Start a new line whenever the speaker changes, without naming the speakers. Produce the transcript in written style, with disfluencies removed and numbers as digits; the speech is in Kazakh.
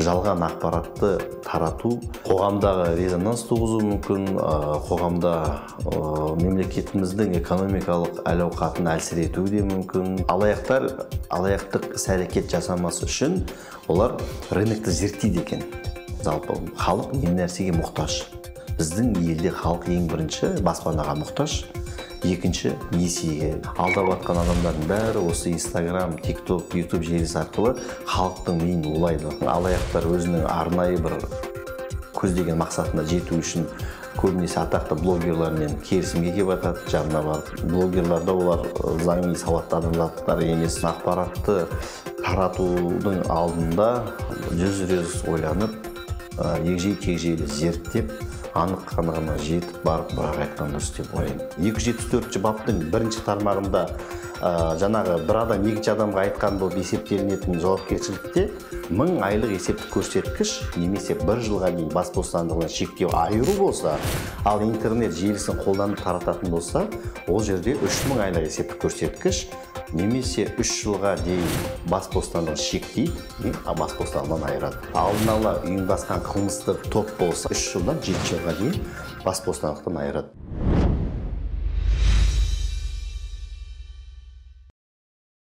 жалған ақпаратты тарату қоғамдағы резонанс туғызуы мүмкін, қоғамда мемлекетіміздің экономикалық әл-ауқатын әлсіретуі де мүмкін. Алаяқтық іс-әрекет жасамас үшін олар рынокты зерттейді екен. Жалпы халық не нәрсеге мұқтаж? Біздің елде халық ең бірінші баспанаға мұқтаж, екінші несиеге. Алдап атқан адамдардың бәрі осы Instagram, TikTok, YouTube желісі арқылы халықтың миын улайды. Алаяқтар өзінің арнайы бір көздеген мақсатына жету үшін көбінесе атақты блогерлармен келісімге келіп жатады. Жанына барып, блогерларда олар заңи сауатты адамдар емес. Ақпаратты таратудың алдында жүз ойланып, егжей-тегжейлі зерттеп, анық-қанығына жетіп барып бірақ айтқан дұрыс деп ойлаймын. 274 баптың бірінші тармағында жаңағы бір адам екінші адамға айтқан болып есептелінетін жауапкершілікте 1000 айлық есептік көрсеткіш немесе 1 жылға дейін бас бостандығынан шектеу айыру болса, ал интернет желісін қолданып тарататын болса, ол жерде 3000 айлық есептік көрсеткіш немесе 3 жылға дейін бас бостандығын шектейді, бас бостандығынан айырады. Алдын ала ұйымдасқан қылмыстық топ болса, 3 жылдан 7 жылға дейін бас бостандықтан айырады.